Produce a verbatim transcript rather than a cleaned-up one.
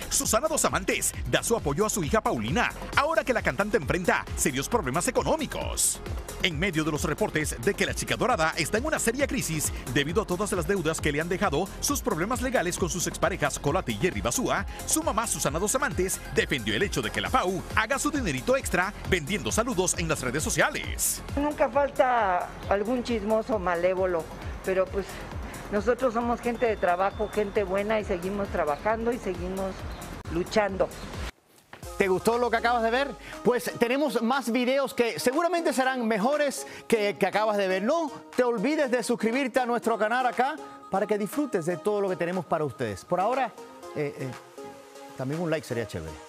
Susana Dos Amantes da su apoyo a su hija Paulina, ahora que la cantante enfrenta serios problemas económicos. En medio de los reportes de que la chica dorada está en una seria crisis debido a todas las deudas que le han dejado sus problemas legales con sus exparejas Colate y Jerry Basúa, su mamá Susana Dos Amantes defendió el hecho de que la Pau haga su dinerito extra vendiendo saludos en las redes sociales. Nunca falta algún chismoso malévolo, pero pues nosotros somos gente de trabajo, gente buena y seguimos trabajando y seguimos luchando. ¿Te gustó lo que acabas de ver? Pues tenemos más videos que seguramente serán mejores que el que acabas de ver. No te olvides de suscribirte a nuestro canal acá para que disfrutes de todo lo que tenemos para ustedes. Por ahora, eh, eh, también un like sería chévere.